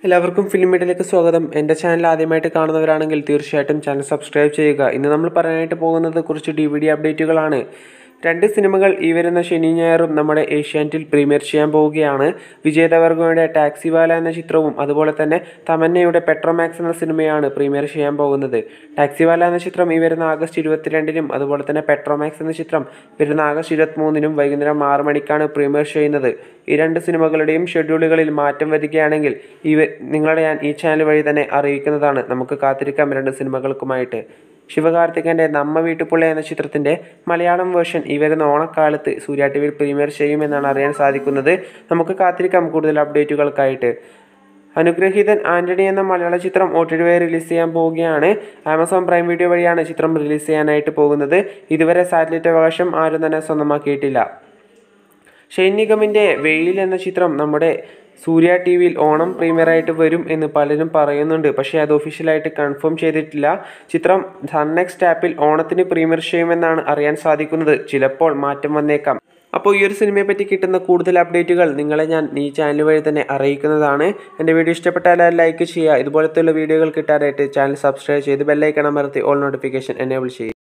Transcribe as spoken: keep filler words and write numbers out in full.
എല്ലാവർക്കും ഫിലിം മീഡിയയിലേക്ക് സ്വാഗതം. എൻ്റെ ചാനൽ ആദ്യമായിട്ട് കാണുന്നവരാണെങ്കിൽ തീർച്ചയായിട്ടും ചാനൽ സബ്സ്ക്രൈബ് ചെയ്യുക. ഇന്ന് നമ്മൾ പറയാനായിട്ട് പോകുന്നത് കുറച്ച് ഡി വി ഡി അപ്ഡേറ്റുകളാണ്. രണ്ട് സിനിമകൾ ഈ വരുന്ന ശനി ഞായറും നമ്മുടെ ഏഷ്യാനെറ്റിൽ പ്രീമിയർ ചെയ്യാൻ പോവുകയാണ്. വിജയ് ദേവർഗോയുടെ ടാക്സിവാല എന്ന ചിത്രവും അതുപോലെ തന്നെ തമന്നയുടെ പെട്രോമാക്സ് എന്ന സിനിമയാണ് പ്രീമിയർ ചെയ്യാൻ പോകുന്നത്. ടാക്സിവാല എന്ന ചിത്രം ഈ വരുന്ന ആഗസ്റ്റ് ഇരുപത്തിരണ്ടിനും അതുപോലെ തന്നെ പെട്രോമാക്സ് എന്ന ചിത്രം വരുന്ന ആഗസ്റ്റ് ഇരുപത്തിമൂന്നിനും വൈകുന്നേരം ആറ് മണിക്കാണ് പ്രീമിയർ ചെയ്യുന്നത്. ഈ രണ്ട് സിനിമകളുടെയും ഷെഡ്യൂളുകളിൽ മാറ്റം വരികയാണെങ്കിൽ ഈ നിങ്ങളെ ഞാൻ ഈ ചാനൽ വഴി തന്നെ അറിയിക്കുന്നതാണ്. നമുക്ക് കാത്തിരിക്കാം രണ്ട് സിനിമകൾക്കുമായിട്ട്. ശിവകാർത്തികൻ്റെ നമ്മ വീട്ടു പിള്ളൈ എന്ന ചിത്രത്തിൻ്റെ മലയാളം വേർഷൻ ഈ വരുന്ന ഓണക്കാലത്ത് സൂര്യ ടി വിയിൽ പ്രീമിയർ ചെയ്യുമെന്നാണ് അറിയാൻ സാധിക്കുന്നത്. നമുക്ക് കാത്തിരിക്കാം കൂടുതൽ അപ്ഡേറ്റുകൾക്കായിട്ട്. അനുഗ്രഹീതൻ ആൻ്റണി എന്ന മലയാള ചിത്രം ഒ ടി ടി വഴി റിലീസ് ചെയ്യാൻ പോവുകയാണ്. ആമസോൺ പ്രൈം വീഡിയോ വഴിയാണ് ചിത്രം റിലീസ് ചെയ്യാനായിട്ട് പോകുന്നത്. ഇതുവരെ സാറ്റലൈറ്റ് അവകാശം ആരും തന്നെ സ്വന്തമാക്കിയിട്ടില്ല. ഷൈൻ നിഗമിൻ്റെ വെയിൽ എന്ന ചിത്രം നമ്മുടെ സൂര്യ ടി വിയിൽ ഓണം പ്രീമിയറായിട്ട് വരും എന്ന് പലരും പറയുന്നുണ്ട്. പക്ഷേ അത് ഒഫീഷ്യലായിട്ട് കൺഫേം ചെയ്തിട്ടില്ല. ചിത്രം സൺ നെക്സ്റ്റ് ആപ്പിൽ ഓണത്തിന് പ്രീമിയർ ചെയ്യുമെന്നാണ് അറിയാൻ സാധിക്കുന്നത്. ചിലപ്പോൾ മാറ്റം വന്നേക്കാം. അപ്പോൾ ഈ ഒരു സിനിമയെ പറ്റി കിട്ടുന്ന കൂടുതൽ അപ്ഡേറ്റുകൾ നിങ്ങളെ ഞാൻ ഈ ചാനൽ വഴി തന്നെ അറിയിക്കുന്നതാണ്. എൻ്റെ വീഡിയോ ഇഷ്ടപ്പെട്ടാൽ ലൈക്ക് ചെയ്യുക. ഇതുപോലത്തെയുള്ള വീഡിയോകൾ കിട്ടാനായിട്ട് ചാനൽ സബ്സ്ക്രൈബ് ചെയ്ത് ബെല്ലൈക്കൺ അമർത്തി ഓൾ നോട്ടിഫിക്കേഷൻ എനേബിൾ ചെയ്യുക.